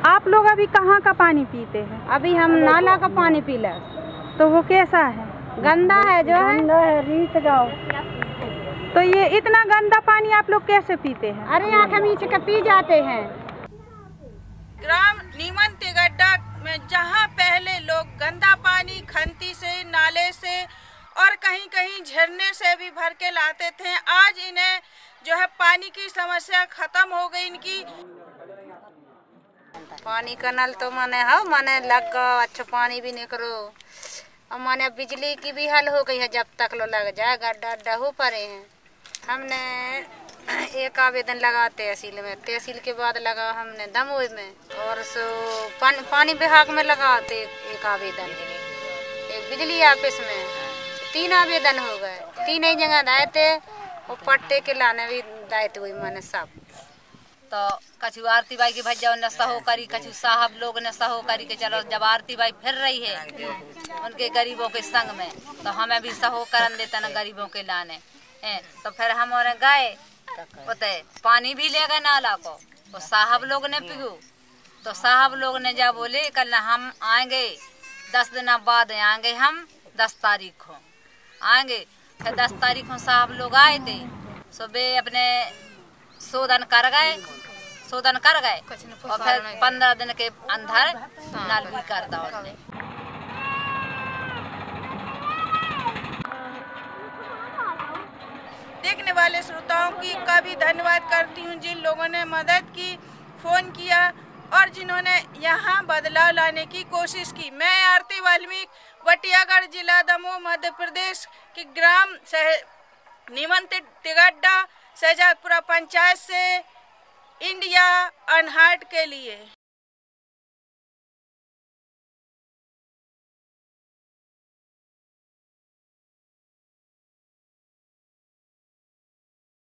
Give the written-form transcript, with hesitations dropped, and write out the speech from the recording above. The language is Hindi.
आप लोग अभी कहाँ का पानी पीते हैं? अभी हम नाला का पानी पी ले। तो वो कैसा है? गंदा है, जो गंदा है, रीत जाओ। तो ये इतना गंदा पानी आप लोग कैसे पीते हैं? अरे आँख नीच के पी जाते हैं। ग्राम नीमन तिगड्डा में जहाँ पहले लोग गंदा पानी खंती से, नाले से और कहीं कहीं झरने से भी भर के लाते थे, आज इन्हें जो है पानी की समस्या खत्म हो गई इनकी। पानी का नल तो माने लग अच्छा पानी भी नहीं करो। और माने बिजली की भी हल हो गई है, जब तक लो लग जाए गड्ढा अड्ढा हो पड़े हैं। हमने एक आवेदन लगा तहसील में, तहसील के बाद लगा हमने दमोह में, और सो पानी विभाग में लगाते एक आवेदन, एक बिजली ऑफिस में 3 आवेदन हो गए। 3 ही जगह दाए थे, और पट्टे के लाने भी दाए थे। वही माने सब तो कछु आरती बाई के भज्जा ने सहो करी, कछु साहब लोग ने सहो करी के चलो जब आरती बाई फिर रही है उनके गरीबों के संग में, तो हमें भी सहो करन देता न गरीबों के लाने। तो फिर हम और गए पते पानी भी ले गए नाला को, तो साहब लोग ने पियो। तो साहब लोग ने जब बोले कल हम आएंगे 10 दिन बाद आएंगे, हम 10 तारीख को आएंगे। फिर 10 तारीख को साहब लोग आए थे, सुबह अपने शोधन कर गए और फिर 15 दिन के अंदर नल भी कर दो उन्होंने। देखने वाले श्रोताओं का भी धन्यवाद करती हूँ जिन लोगों ने मदद की, फोन किया और जिन्होंने यहाँ बदलाव लाने की कोशिश की। मैं आरती वाल्मीकि, वटियागढ़ जिला दमोह मध्य प्रदेश के ग्राम नीमन तिगड्डा शहजादपुरा पंचायत से इंडिया अनहर्ट के लिए।